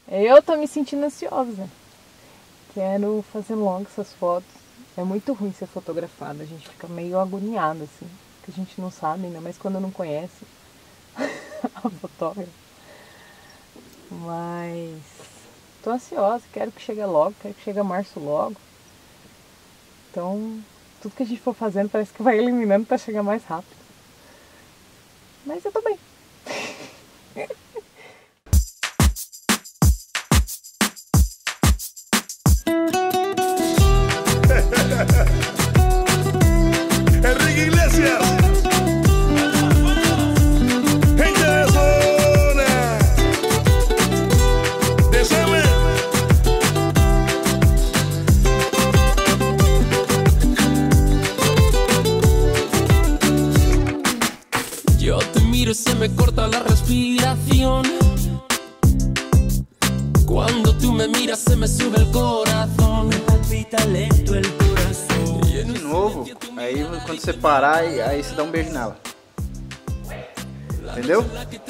Eu tô me sentindo ansiosa. Quero fazer logo essas fotos. É muito ruim ser fotografada, a gente fica meio agoniada, assim. Que a gente não sabe, ainda mais quando não conhece a fotógrafa. Mas tô ansiosa, quero que chegue logo, quero que chegue março logo. Então, tudo que a gente for fazendo parece que vai eliminando para chegar mais rápido. Mas eu tô bem. Enrique Iglesias, gente de zona, déjame. Yo te miro y se me corta la respiración. Cuando tú me miras se me sube el corazón. Me palpita lento el corazón. De novo, aí quando você parar, aí você dá um beijo nela. Entendeu?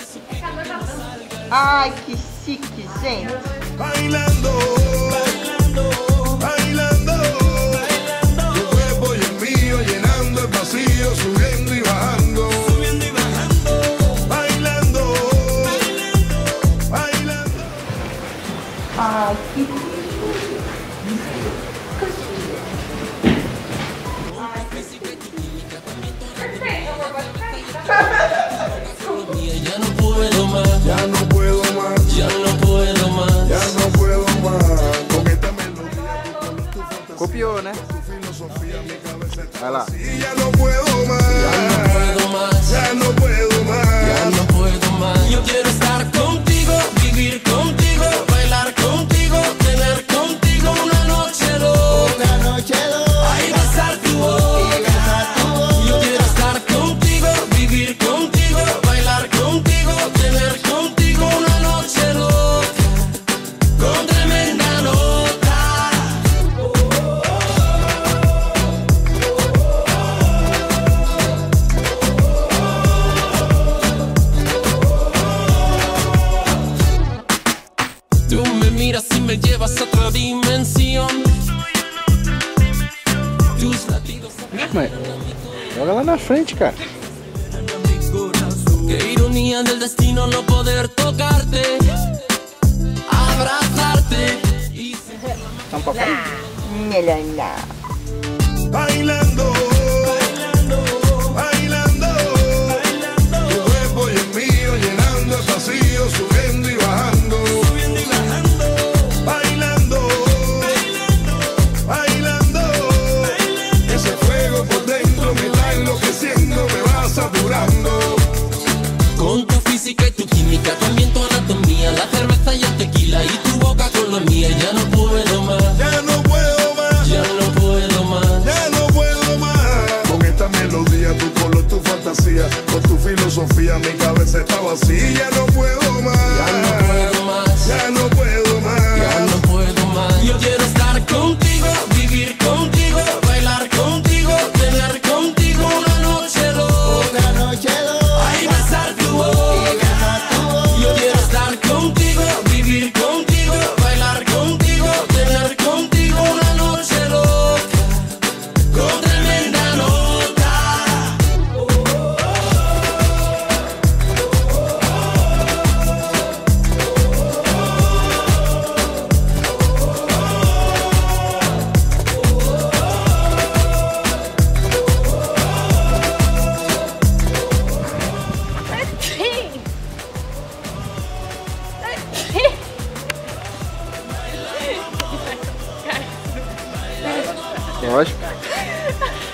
Ai, que chique, gente. Bailando, bailando, bailando, tu cuerpo y el mío llenando el vacío, subiendo y bajando, subiendo y bajando, bailando, bailando, bailando. Ai, que Ya no puedo más, Ya no puedo más, ya no puedo más. ya no puedo más. Con esta melodía, tu color, tu fantasía, Copiou, né? tu filosofía, mi cabeza está Vai lá. vacía. Ya no puedo más, Puedo más, ya no puedo más. ya no puedo más. Yo quiero estar contigo, vivir contigo, bailar contigo, tener contigo una noche loca. Ay, besar tu boca. Yo quiero estar contigo, vivir contigo, bailar contigo, tener contigo una noche loca, con tremenda nota. Tú me miras y me llevas a otra dimensión. Tus latidos. Mas joga lá na frente, cara. Qué ironía del destino no poder tocarte, abrazarte y Vamos pra cá. melhor não. Bailando, bailando, bailando, tu cuerpo y el mío llenando el vacío, subiendo y bajando, subiendo y bajando, bailando, bailando, bailando, ese fuego por dentro me está enloqueciendo, me va saturando. con tu física y tu química, también tu anatomía, la cerveza y el tequila y tu boca con la mía. Ya no puedo más, Ya no puedo más, ya no puedo más. ya no puedo más. Con esta melodía, tu color, tu fantasía, con tu filosofía, mi cabeza está vacía. Ya no puedo más, Ya no puedo más, ya no puedo más. ya no puedo más. Yo quiero estar contigo, vivir contigo, bailar contigo, tener contigo una noche loca. Ay, besar tu boca. Yo quiero estar contigo, vivir contigo, bailar contigo, tener contigo una noche loca, con tremenda nota. Lógico.